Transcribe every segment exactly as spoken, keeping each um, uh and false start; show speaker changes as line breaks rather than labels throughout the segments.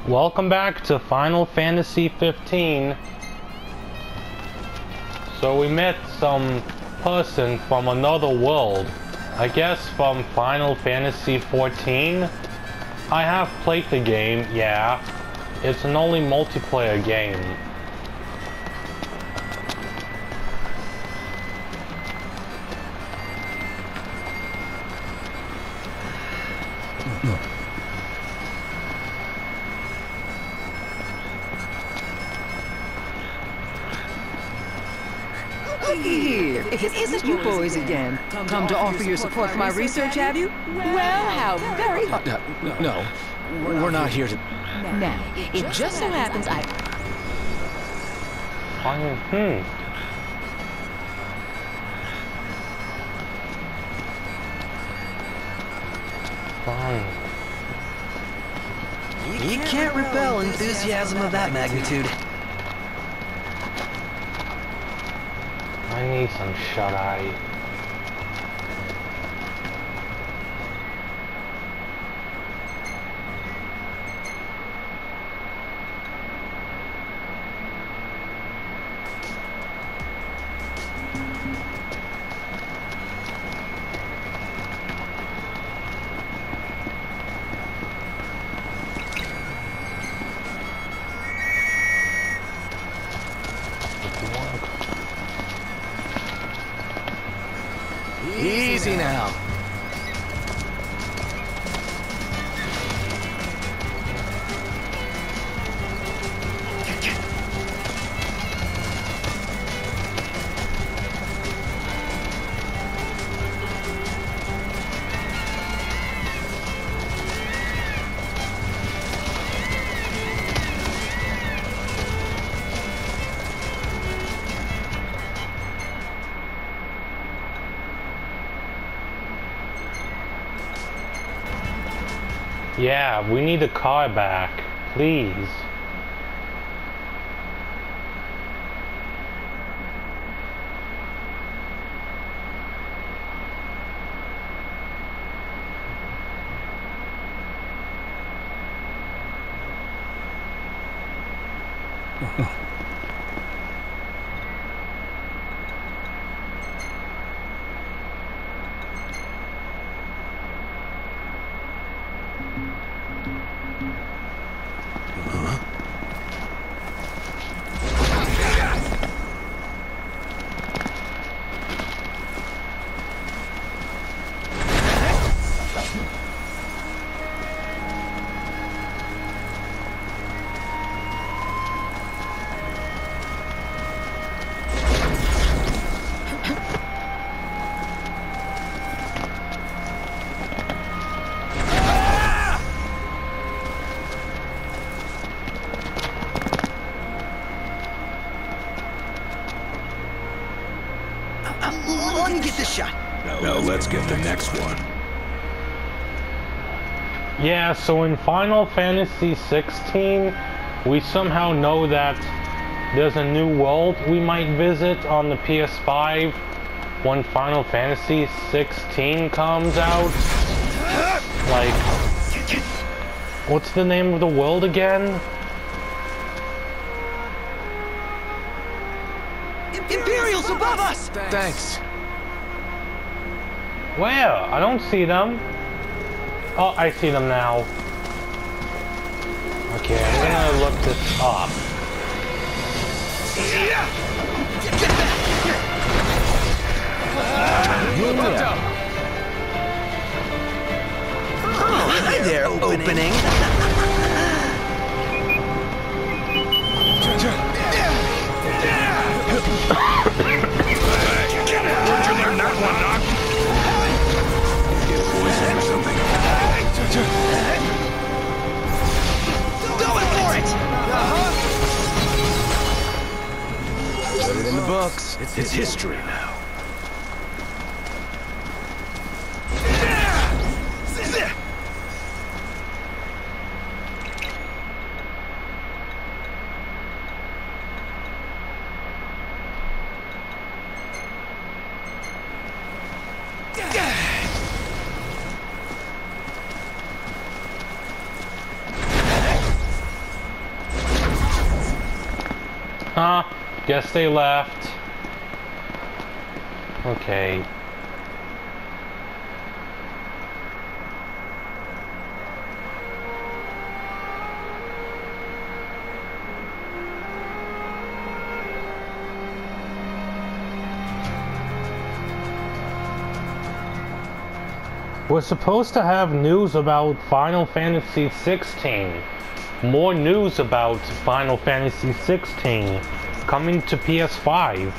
Welcome back to Final Fantasy fifteen. So we met some person from another world. I guess from Final Fantasy fourteen. I have played the game, yeah. It's an only multiplayer game.
Here, is it you boys again? Come to offer your support for my research, have you? Well, how very...
Uh, no, no, we're not here to...
Now, it just so happens I...
Hmm. Fine.
You can't repel enthusiasm of that magnitude.
I need some shut-eye.
Easy now.
Yeah, we need the car back, please.
Let me get this shot.
Now let's get the next one.
Yeah, so in Final Fantasy sixteen, we somehow know that there's a new world we might visit on the P S five when Final Fantasy sixteen comes out. Like, what's the name of the world again?
Imperials above us!
Thanks.
Where? I don't see them. Oh, I see them now. Okay, I'm gonna look this up.
Yeah.
Oh, hi there, opening.
Where'd you learn that one, Doc? Get poisoned or something.
Going for it!
Uh-huh. Put it in the books.
It's, it's history now.
Huh? Guess they left. Okay. We're supposed to have news about Final Fantasy sixteen. More news about Final Fantasy sixteen coming to P S five.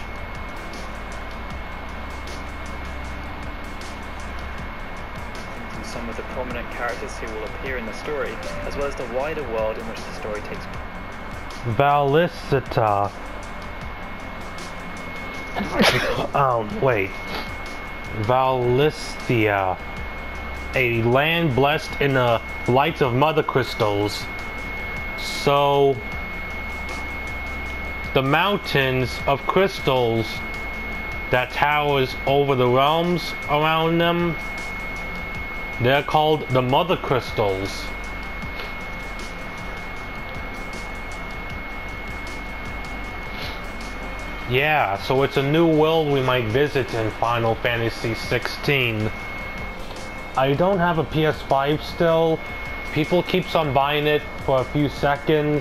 Some of the prominent characters who will appear in the story, as well as the wider world in which the story takes place.
Valicita. Oh, wait. Valistia. A land blessed in the lights of mother crystals. So, the mountains of crystals that towers over the realms around them, they're called the mother crystals. Yeah, so it's a new world we might visit in Final Fantasy sixteen. I don't have a P S five still. People keeps on buying it for a few seconds.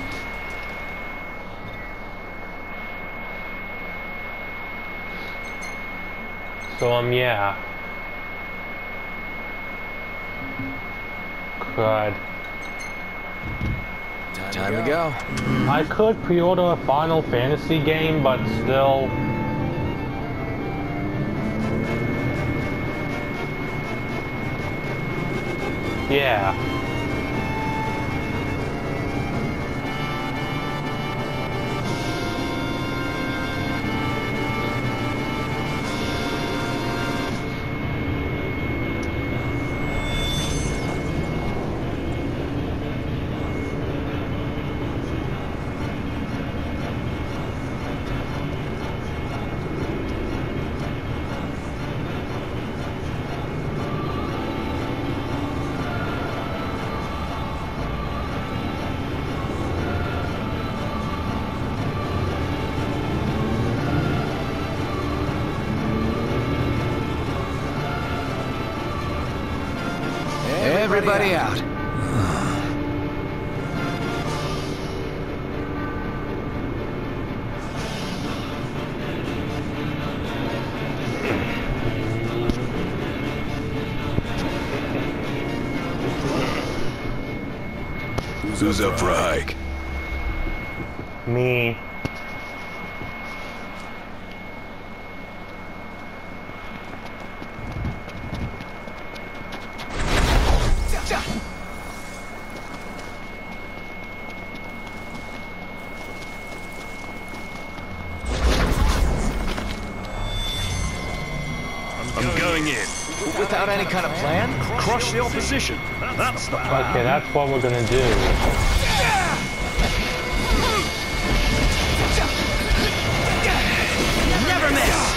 So, um, yeah. Crud.
Time to go.
I could pre-order a Final Fantasy game, but still... Yeah.
Everybody out.
Who's up for a hike?
Me.
I'm going in.
Without any kind of plan?
Crush the opposition. That's the plan.
Okay, that's what we're gonna do.
Never miss!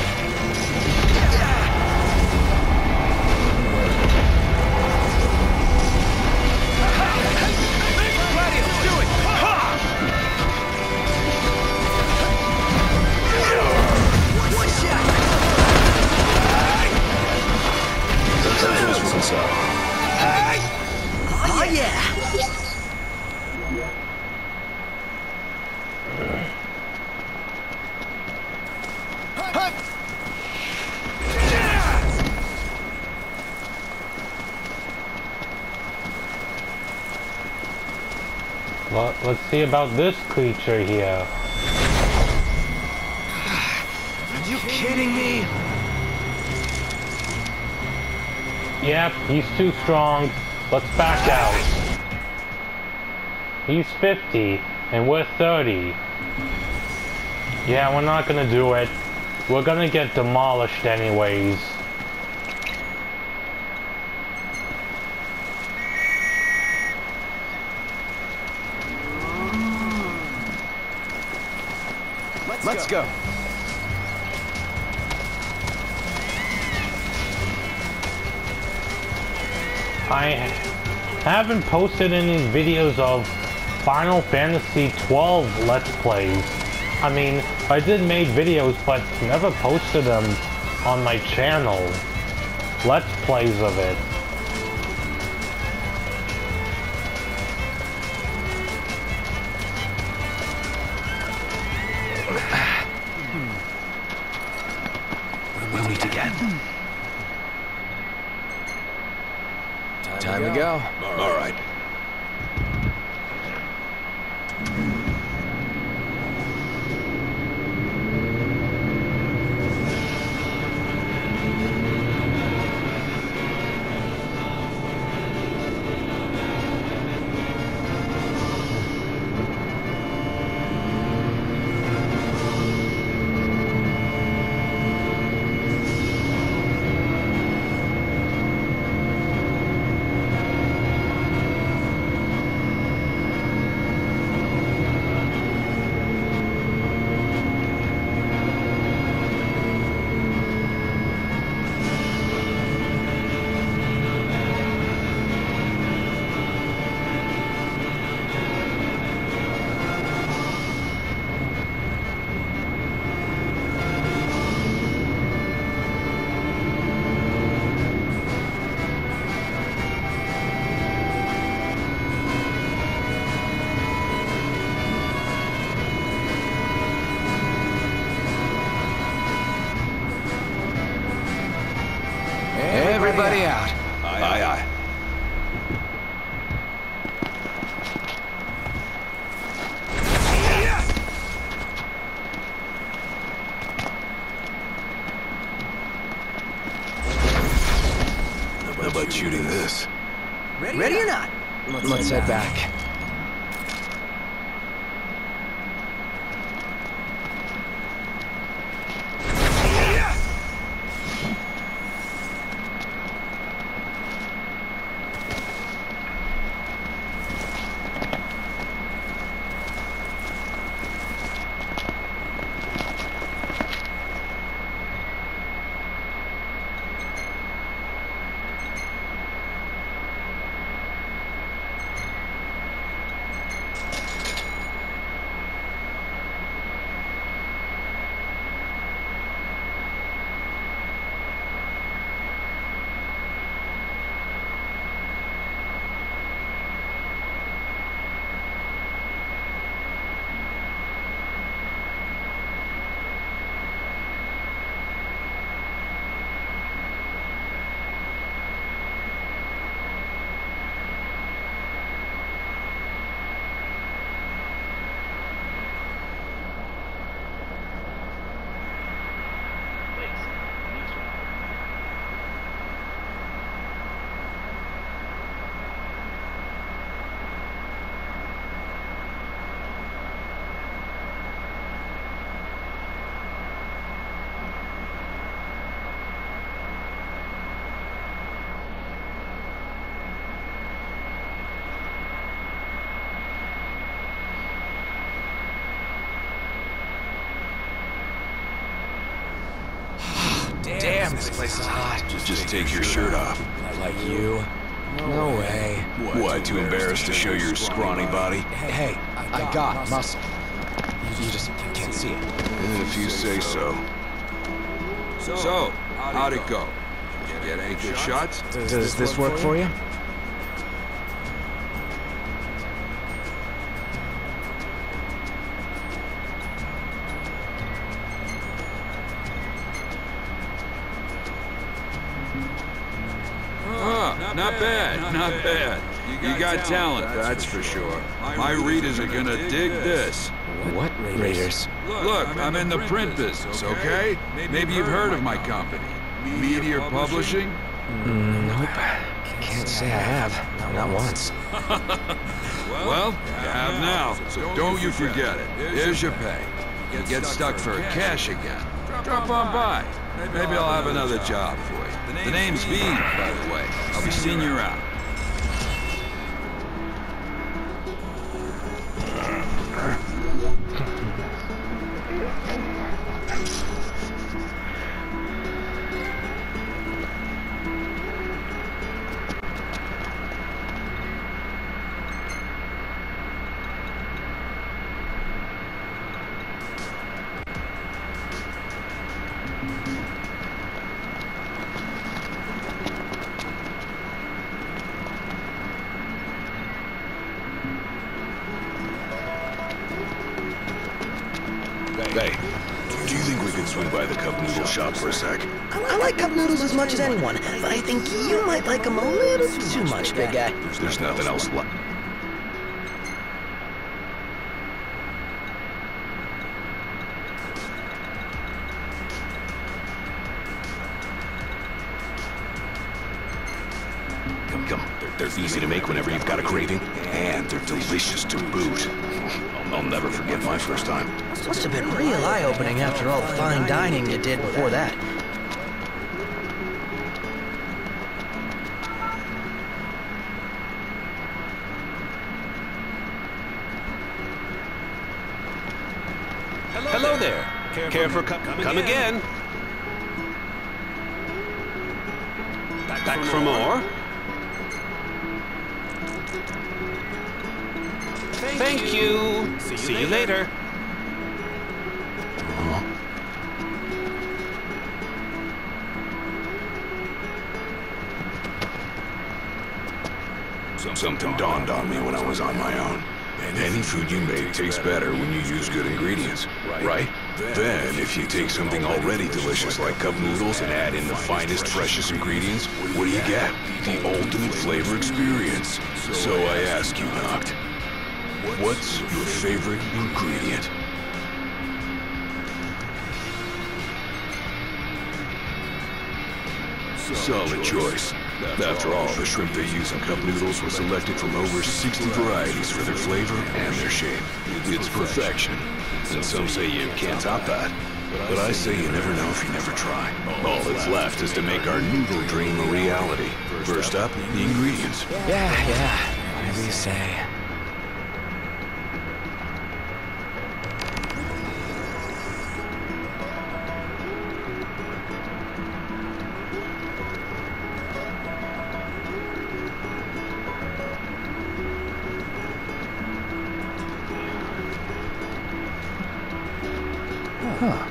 Oh yeah!
Well, let's see about this creature here.
Are you kidding me?
Yep, he's too strong. Let's back out. He's fifty, and we're thirty. Yeah, we're not gonna do it. We're gonna get demolished anyways.
Let's, Let's go. go.
I haven't posted any videos of Final Fantasy twelve Let's Plays. I mean, I did make videos, but never posted them on my channel. Let's Plays of it.
We'll meet again. Time to go.
All right.
Everybody out.
Aye, aye. How about shooting this?
Ready, Ready or not?
Let's, Let's head back. back. Damn, this place is hot.
Just, just take your shirt off.
Like you? No way.
What, too embarrassed to show your scrawny body?
Hey, I got muscle. You just can't see it.
If you say so. So, how'd it go? Did you get any good shots?
Does this work for you?
Not bad, not bad. You got talent, that's for sure. My readers are gonna dig this.
What readers?
Look, I'm in the print business, okay? Maybe you've heard of my company. Meteor Publishing?
Mm, nope. Can't say I have. Not once.
Well, you have now, so don't you forget it. Here's your pay. You get stuck for cash again, drop on by. Maybe I'll have another job for you. The name's V, by the way. I'll be seeing you around.
Hey, do you think we could swing by the Cup Noodle shop for a sec?
I like cup noodles as much as anyone, but I think you might like them a little too much, big guy.
There's nothing else left. Come, come. They're, they're easy to make whenever you've got a craving, and they're delicious to boot. I'll, I'll never forget my first time.
Must have been real eye-opening after all the fine dining you did before that.
Hello there. Care, Care for come, come, come again? again. Back, Back for more. Thank, Thank you. you. See you See later. You later.
Uh-huh. Something dawned on me when I was on my own. Any food you make tastes better when you use good ingredients, right? Then, if you take something already delicious like cup noodles and add in the finest, freshest ingredients, what do you get? The ultimate flavor experience. So I ask you, Noct, what's your favorite ingredient? Solid choice. After all, the shrimp they use in cup noodles was selected from over sixty varieties for their flavor and their shape. It's perfection. And some say you can't top that. But I say you never know if you never try. All that's left is to make our noodle dream a reality. First up, the ingredients.
Yeah, yeah. Whatever you say.
Huh.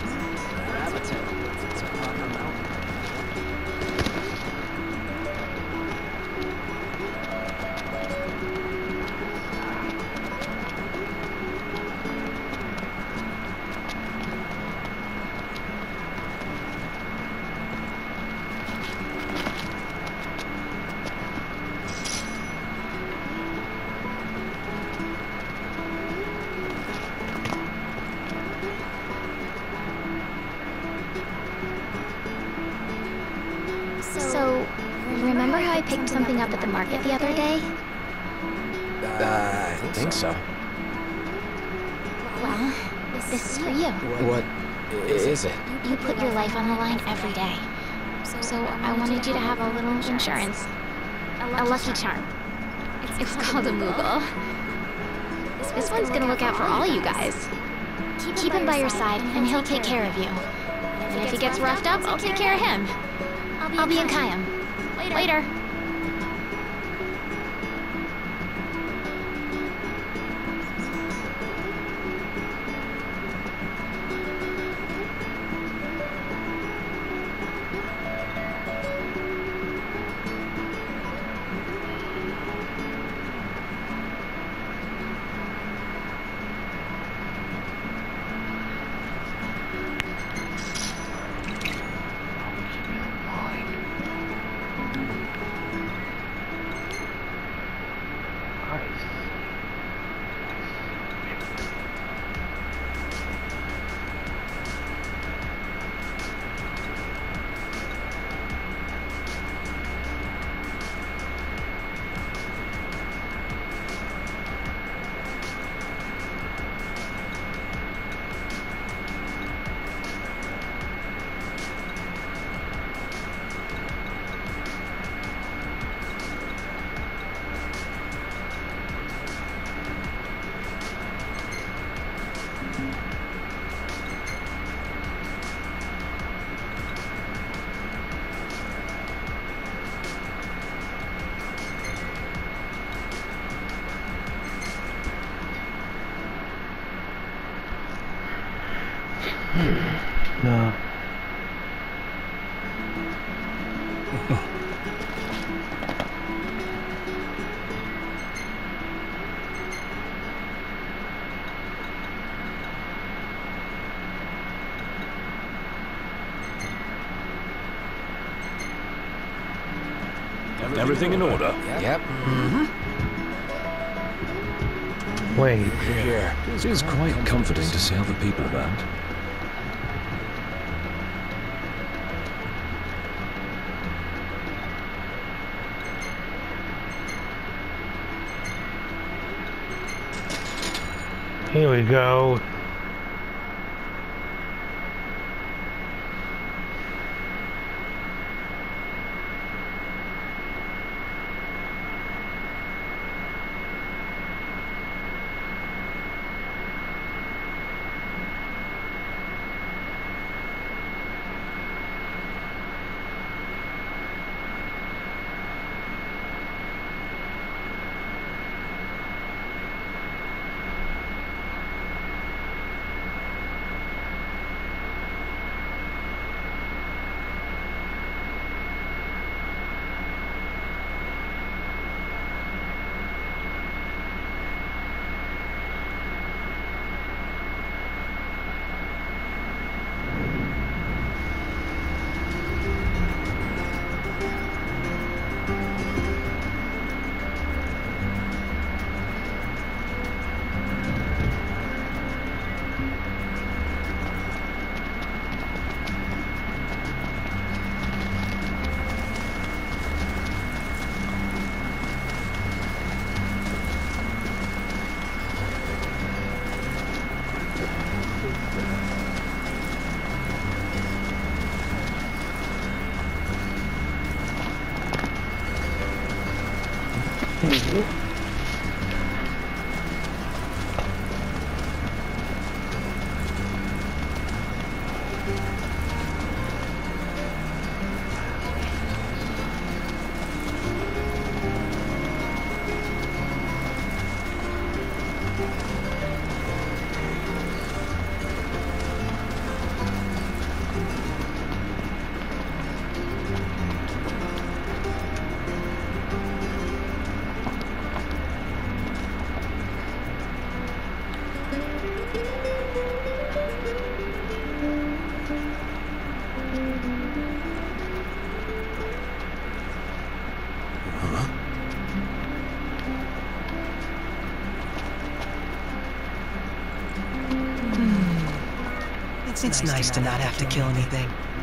So, remember how I picked something up at the market the other day?
Uh, I think so.
Well, this is for you.
What is it?
You put your life on the line every day. So I wanted you to have a little insurance. A lucky charm. It's called a Moogle. This one's gonna look out for all you guys. Keep him by your side, and he'll take care of you. And if he gets roughed up, I'll take care of him. I'll be in Kayam. Later.
No.
Everything in order?
Yep.
Mm-hmm.
Wait.
Here.
It is quite comforting to see other people about.
Here we go.
It's nice to not have to kill anything.